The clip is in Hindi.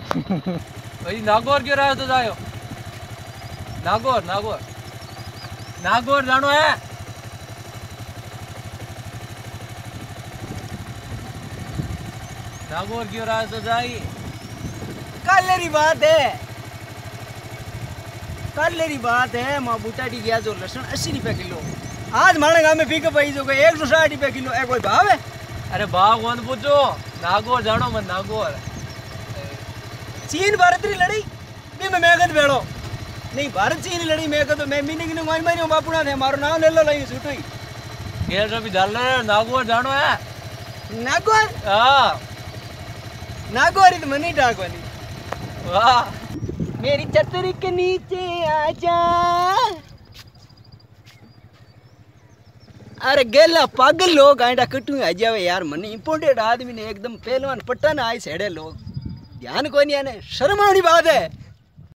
भाई नागौर क्यों रहा तो जाओ। नागौर नागौर नागौर जानो है। नागौर क्यों रहा तो जाई। कल बात है माँ बूटाटी गया जो लहसुन 80 रुपये किलो। आज मारे गाँव में पिकअप आई जो 160 रुपये किलो है। कोई भाव है? अरे भाव कौन पूछो। नागौर जानो मत नागौर। चीन भारत री लड़ी भी मैं कद बेड़ो नहीं। भारत चीन लड़ी मैं कद मैं मीनिंग ने मारी मारी बापूना थे मारो नाम ले लो लाई छूटो ही गेर भी डाल रहे। नागौर जानो है। नागौर हाँ नागौर तो मनी डाकवानी। वाह मेरी छतरी के नीचे आजा। अरे गेला पागल लोग आइडा कटू आ जावे यार। मने इंपोर्टेड आदमी ने एकदम पहलवान पट्टा ना आई सेड़े लोग ध्यान कोई नहीं आने। शर्म आनी बात है।